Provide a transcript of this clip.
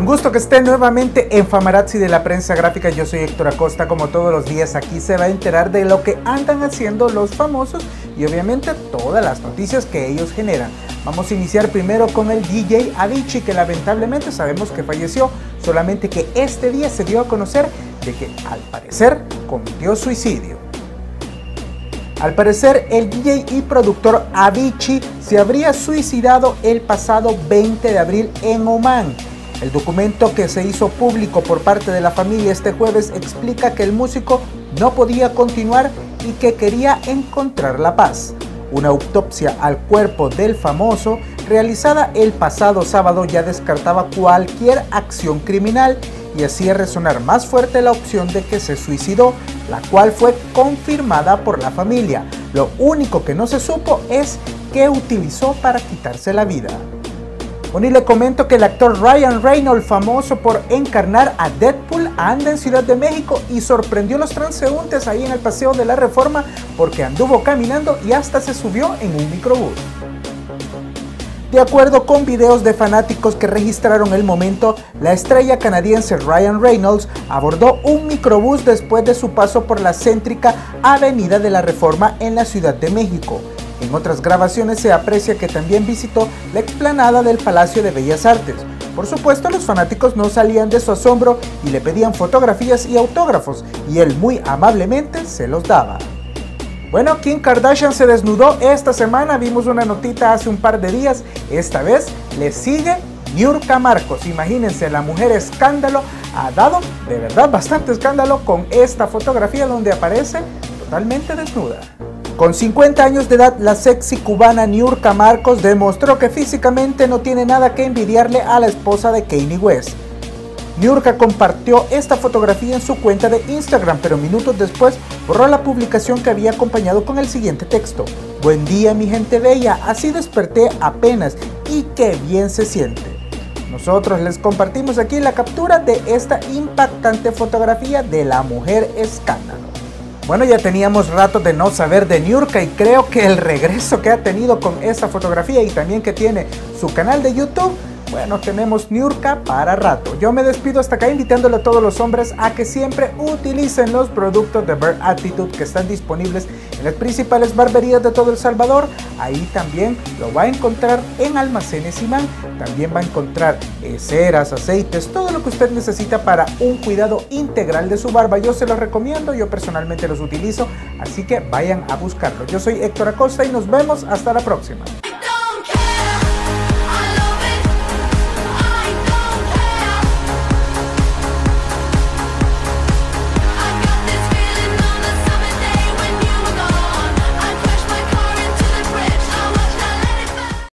Un gusto que esté nuevamente en Famarazzi de la Prensa Gráfica. Yo soy Héctor Acosta. Como todos los días, aquí se va a enterar de lo que andan haciendo los famosos y obviamente todas las noticias que ellos generan. Vamos a iniciar primero con el DJ Avicii, que lamentablemente sabemos que falleció, solamente que este día se dio a conocer de que al parecer cometió suicidio. Al parecer, el DJ y productor Avicii se habría suicidado el pasado 20 de abril en Omán. El documento que se hizo público por parte de la familia este jueves explica que el músico no podía continuar y que quería encontrar la paz. Una autopsia al cuerpo del famoso, realizada el pasado sábado, ya descartaba cualquier acción criminal y hacía resonar más fuerte la opción de que se suicidó, la cual fue confirmada por la familia. Lo único que no se supo es qué utilizó para quitarse la vida. Bueno, y le comento que el actor Ryan Reynolds, famoso por encarnar a Deadpool, anda en Ciudad de México y sorprendió a los transeúntes ahí en el Paseo de la Reforma porque anduvo caminando y hasta se subió en un microbús. De acuerdo con videos de fanáticos que registraron el momento, la estrella canadiense Ryan Reynolds abordó un microbús después de su paso por la céntrica Avenida de la Reforma en la Ciudad de México. En otras grabaciones se aprecia que también visitó la explanada del Palacio de Bellas Artes. Por supuesto, los fanáticos no salían de su asombro y le pedían fotografías y autógrafos, y él muy amablemente se los daba. Bueno, Kim Kardashian se desnudó esta semana, vimos una notita hace un par de días. Esta vez le sigue Niurka Marcos. Imagínense, la mujer escándalo ha dado de verdad bastante escándalo con esta fotografía donde aparece totalmente desnuda. Con 50 años de edad, la sexy cubana Niurka Marcos demostró que físicamente no tiene nada que envidiarle a la esposa de Kanye West. Niurka compartió esta fotografía en su cuenta de Instagram, pero minutos después borró la publicación que había acompañado con el siguiente texto: "Buen día, mi gente bella, así desperté apenas y qué bien se siente". Nosotros les compartimos aquí la captura de esta impactante fotografía de la mujer escándalo. Bueno, ya teníamos rato de no saber de Niurka y creo que el regreso que ha tenido con esta fotografía y también que tiene su canal de YouTube, bueno, tenemos Niurka para rato. Yo me despido hasta acá invitándole a todos los hombres a que siempre utilicen los productos de Bare Attitude que están disponibles en las principales barberías de todo El Salvador. Ahí también lo va a encontrar en Almacenes Imán. También va a encontrar ceras, aceites, todo lo que usted necesita para un cuidado integral de su barba. Yo se los recomiendo, yo personalmente los utilizo, así que vayan a buscarlo. Yo soy Héctor Acosta y nos vemos hasta la próxima.